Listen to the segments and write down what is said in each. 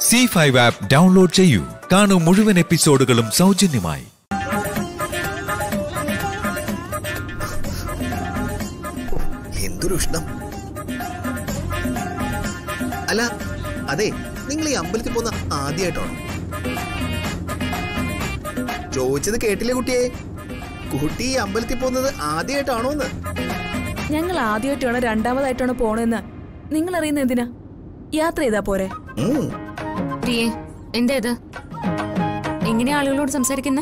C5 app download ചെയ്യൂ. കാണൂ മുഴുവൻ എപ്പിസോഡുകളും സൗജന്യമായി. എന്തൊരു ഉഷ്ണം. അല്ല, അതെ, നിങ്ങൾ ഈ അമ്പലത്തിൽ പോകുന്ന ആദ്യമായിട്ടാണോ? ചോദിച്ചത് കേട്ടില്ലേ കുട്ടിയെ? കുട്ടി ഈ അമ്പലത്തിൽ പോകുന്നത് ആദ്യമായിട്ടാണോന്ന്? ഞങ്ങൾ ആദ്യമായിട്ടാണോ രണ്ടാമതായിട്ടാണോ പോണെന്ന് നിങ്ങൾ അറിയുന്ന എന്തിനാ? യാത്ര ചെയ്താ പോരെ. പ്രിയേ, എന്താ ഇത്? എങ്ങനെയാ ആളുകളോട് സംസാരിക്കുന്നേ?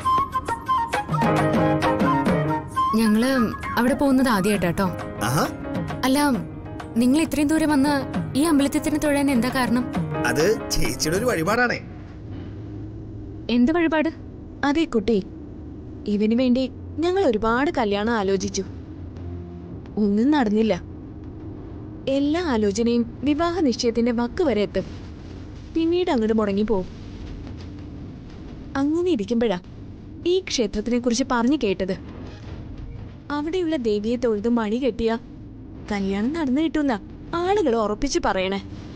ഞങ്ങള് അവിടെ പോകുന്നത് ആദ്യമായിട്ടാട്ടോ. അല്ല, നിങ്ങൾ ഇത്രയും ദൂരം വന്ന് ഈ അമ്പലത്തിൽ തന്നെ തൊഴാൻ എന്താ കാരണം? അത് ചേച്ചിയുടെ ഒരു വഴിപാടാണേ. എന്ത് വഴിപാട്? അതെ കുട്ടി, ഇവന് വേണ്ടി ഞങ്ങൾ ഒരുപാട് കല്യാണം ആലോചിച്ചു. ഒന്നും നടന്നില്ല. എല്ലാ ആലോചനയും വിവാഹ നിശ്ചയത്തിന്റെ വക്ക് വരെ എത്തും, പിന്നീട് അങ്ങോട്ട് മുടങ്ങിപ്പോവും. അങ്ങനെ ഇരിക്കുമ്പോഴാ ഈ ക്ഷേത്രത്തിനെ കുറിച്ച് പറഞ്ഞു കേട്ടത്. അവിടെയുള്ള ദേവിയെ തൊഴുത് മണി കെട്ടിയ കല്യാണം നടന്നു കിട്ടുന്ന ആളുകൾ ഉറപ്പിച്ചു പറയണേ.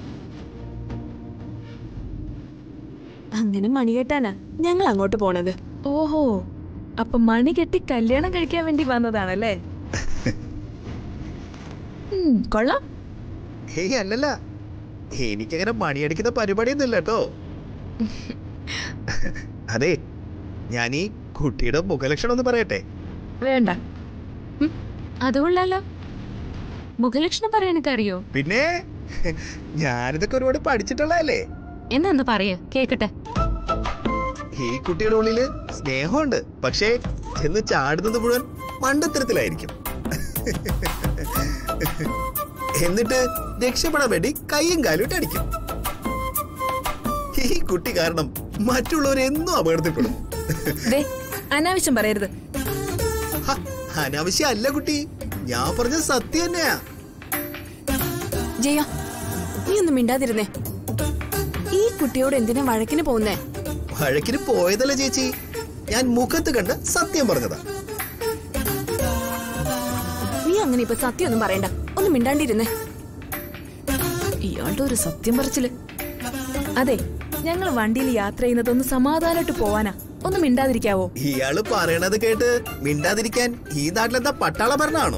അങ്ങനെ മണി കെട്ടാനാ ഞങ്ങൾ അങ്ങോട്ട് പോണത്. ഓഹോ, അപ്പൊ മണി കെട്ടി കല്യാണം കഴിക്കാൻ വേണ്ടി വന്നതാണല്ലേ? കൊള്ളാം. ഹേയ്, അല്ലല്ല, എനിക്കങ്ങനെ മണിയടിക്കുന്ന പരിപാടിയൊന്നും ഇല്ല കേട്ടോ. അതെ, ഞാൻ ഈ കുട്ടിയുടെ മുഖലക്ഷണം ഒന്ന് പറയട്ടെ? വേണ്ട. അതുകൊള്ളാലോ. മുഖലക്ഷണം പറയാനൊക്കെ അറിയോ? പിന്നെ ഞാനിതൊക്കെ ഒരുപാട് പഠിച്ചിട്ടുള്ളതല്ലേ. എന്നാ പറയേ കേക്കട്ടെ. ഈ കുട്ടിയുടെ ഉള്ളില് സ്നേഹമുണ്ട്, പക്ഷേ ചെന്ന് ചാടുന്നത് മുഴുവൻ മണ്ടത്തരത്തിലായിരിക്കും. എന്നിട്ട് രക്ഷപ്പെടാൻ വേണ്ടി കൈയും കാലും ഇട്ട് അടിക്കും. ഈ കുട്ടി കാരണം മറ്റുള്ളവരെന്നും അപകടത്തിൽപ്പെടും. അനാവശ്യം പറയരുത്. അനാവശ്യം അല്ല കുട്ടി, ഞാൻ പറഞ്ഞ സത്യം തന്നെയാ. ജയ, നീ ഒന്നും മിണ്ടാതിരുന്നേ. ഈ കുട്ടിയോട് എന്തിനാ വഴക്കിന് പോകുന്നേ? വഴക്കിന് പോയതല്ല ചേച്ചി, ഞാൻ മുഖത്ത് കണ്ട് സത്യം പറഞ്ഞതാ. നീ അങ്ങനെ ഇപ്പൊ സത്യം ഒന്നും പറയണ്ട, ഒന്നും മിണ്ടാണ്ടിരുന്നേ. ഇയാളുടെ ഒരു സത്യം പറച്ചില്. അതെ, ഞങ്ങൾ വണ്ടിയിൽ യാത്ര ചെയ്യുന്നത് ഒന്ന് സമാധാനമായിട്ട് പോവാനാ. ഒന്ന് മിണ്ടാതിരിക്കാവോ? ഇയാള് പറയണത് കേട്ട് മിണ്ടാതിരിക്കാൻ ഈ നാട്ടിലെന്താ പട്ടാള ഭരണമാണോ?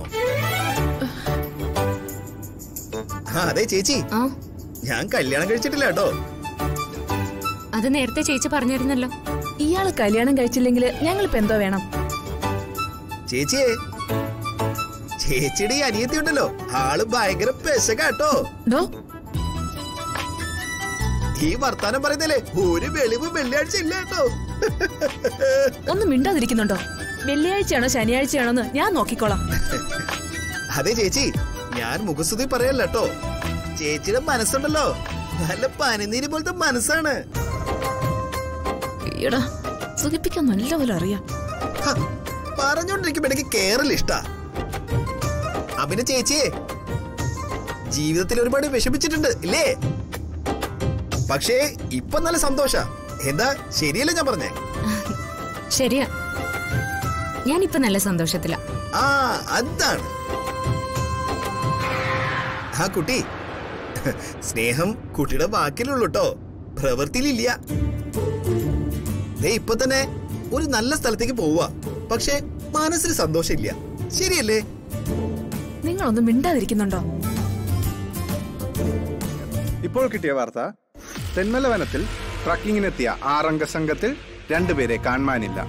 അതെ ചേച്ചി, ഞാൻ കല്യാണം കഴിച്ചിട്ടില്ല കേട്ടോ. അത് നേരത്തെ ചേച്ചി പറഞ്ഞിരുന്നല്ലോ. ഇയാള് കല്യാണം കഴിച്ചില്ലെങ്കിൽ ഞങ്ങളിപ്പോ എന്തോ വേണം? ചേച്ചിയെ, ചേച്ചിയുടെ ഈ അനിയത്തി ഉണ്ടല്ലോ, ആള് ഭയങ്കര പെശകാട്ടോ. ഈ വർത്താനം പറയുന്നല്ലേ ഒരു വെളിവ് വെള്ളിയാഴ്ച ഇല്ല കേട്ടോ. ഒന്നും മിണ്ടാതിരിക്കുന്നുണ്ടോ? വെള്ളിയാഴ്ചയാണോ ശനിയാഴ്ചയാണോന്ന് ഞാൻ നോക്കിക്കോളാം. അതെ ചേച്ചി, ഞാൻ മുഖസ്തുതി പറയല്ല കേട്ടോ. ചേച്ചിയുടെ മനസ്സുണ്ടല്ലോ, നല്ല പനിനീര് പോലത്തെ മനസ്സാണ്. സുഖിപ്പിക്കാൻ നല്ലപോലെ അറിയാം. പറഞ്ഞോണ്ടിരിക്കുമ്പോ എനിക്ക് കേറൽ ഇഷ്ടാ. അഭിന ചേച്ചിയെ ജീവിതത്തിൽ ഒരുപാട് വിഷമിച്ചിട്ടുണ്ട് ഇല്ലേ? പക്ഷേ ഇപ്പൊ നല്ല സന്തോഷ. എന്താ ശരിയല്ലേ ഞാൻ പറഞ്ഞേ? ശരിയാ, ഞാനിപ്പോ നല്ല സന്തോഷത്തിലാ. അതാണ് ആ കുട്ടി. സ്നേഹം കുട്ടിയുടെ വാക്കിലുള്ളൂ കേട്ടോ, പ്രവൃത്തിയിലില്ല. ഇപ്പൊ തന്നെ ഒരു നല്ല സ്ഥലത്തേക്ക് പോവുക, പക്ഷെ മനസ്സിന് സന്തോഷമില്ല. ശരിയല്ലേ? നിങ്ങളൊന്നും മിണ്ടാതിരിക്കുന്നുണ്ടോ? ഇപ്പോൾ കിട്ടിയ വാർത്ത, തെന്മല വനത്തിൽ ട്രക്കിങ്ങിനെത്തിയ 6 അംഗ സംഘത്തിൽ 2 പേരെ കാണാനില്ല.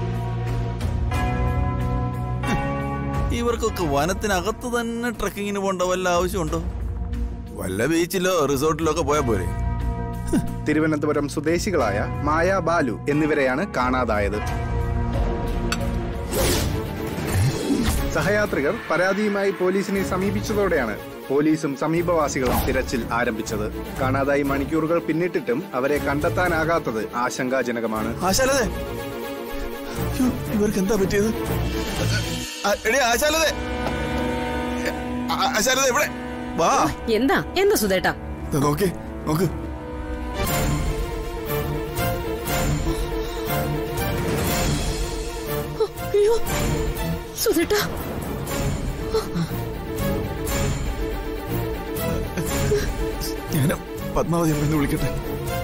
ഇവർക്കൊക്കെ വനത്തിനകത്ത് തന്നെ ട്രക്കിങ്ങിന് പോകേണ്ട വല്ല ആവശ്യമുണ്ടോ? വല്ല ബീച്ചിലോ റിസോർട്ടിലോ ഒക്കെ പോയാൽ പോരെ? തിരുവനന്തപുരം സ്വദേശികളായ മായ, ബാലു എന്നിവരെയാണ് കാണാതായത്. സഹയാത്രികർ പരാതിയുമായി പോലീസിനെ സമീപിച്ചതോടെയാണ് പോലീസും സമീപവാസികളും തിരച്ചിൽ ആരംഭിച്ചത്. കാണാതായി മണിക്കൂറുകൾ പിന്നിട്ടിട്ടും അവരെ കണ്ടെത്താനാകാത്തത് ആശങ്കാജനകമാണ്. ഇവർക്ക് എന്താ പറ്റിയത്? എന്താ സുധേട്ടാ? നോക്ക്. അയ്യോ സുധേട്ടാ, ഞാൻ പത്മാവതി എന്ന് വിളിക്കട്ടെ?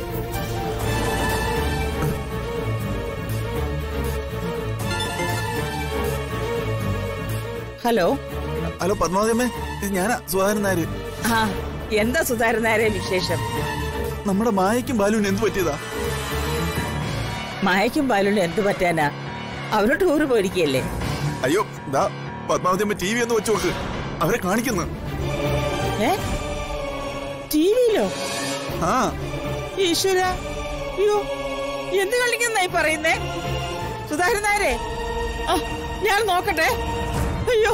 ഹലോ ഹലോ പത്മാവതിയമ്മേ, ഇത് ഞാനാ സുധാകരൻ നായര്. ആ എന്താ സുധാകരൻ നായരെ വിശേഷം? നമ്മുടെ മായയ്ക്കും ബാലുവിന് എന്ത് പറ്റിയതാ? മായയ്ക്കും ബാലുവിനും എന്ത് പറ്റാനാ? അവര് ടൂറ് പോയിരിക്കല്ലേ? അയ്യോ ദാ പത്മാവതിയമ്മ TV ഒന്ന് വെച്ച് നോക്ക്, അവരെ കാണിക്കുന്നു. ടിവിയിലോ? ആ ഈശ്വര, അയ്യോ എന്ത് കളിക്കുന്നായി പറയുന്നേ? സുധാകരൻ നായരെ, ഞാൻ നോക്കട്ടെ. അയ്യോ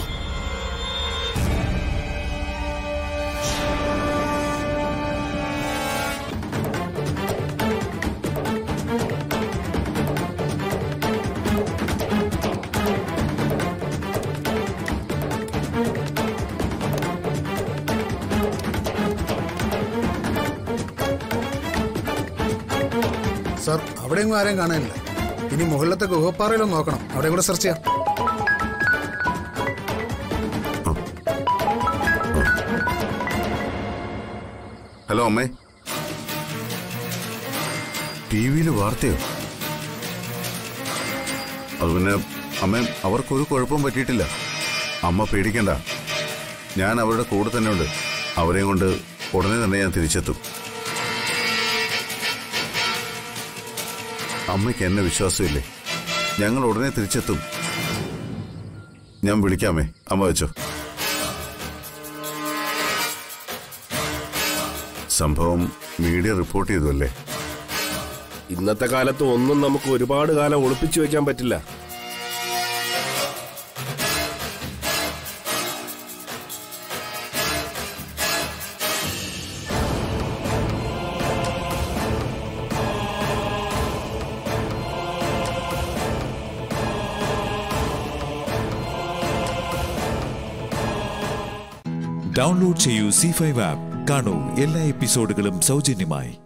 സാർ, അവിടെയെങ്കിലും ആരെയും കാണാനില്ല. ഇനി മുകളിലത്തെ ഗുഹപ്പാറയിലും നോക്കണം, അവിടെ കൂടെ സെർച്ച് ചെയ്യാം. ഹലോ അമ്മേ, TV-യിൽ വാർത്തയോ? അത് പിന്നെ അമ്മ, അവർക്കൊരു കുഴപ്പവും പറ്റിയിട്ടില്ല. അമ്മ പേടിക്കണ്ട, ഞാൻ അവരുടെ കൂടെ തന്നെ ഉണ്ട്. അവരെയും കൊണ്ട് ഉടനെ തന്നെ ഞാൻ തിരിച്ചെത്തും. അമ്മയ്ക്ക് എന്നെ വിശ്വാസമില്ലേ? ഞങ്ങൾ ഉടനെ തിരിച്ചെത്തും. ഞാൻ വിളിക്കാമേ, അമ്മ വെച്ചോ. സംഭവം മീഡിയ റിപ്പോർട്ട് ചെയ്തു അല്ലേ? ഇന്നത്തെ കാലത്ത് ഒന്നും നമുക്ക് ഒരുപാട് കാലം ഒളിപ്പിച്ചു വെക്കാൻ പറ്റില്ല. ഡൗൺലോഡ് ചെയ്യൂ C5 ആപ്പ്. കാണൂ എല്ലാ എപ്പിസോഡുകളും സൗജന്യമായി.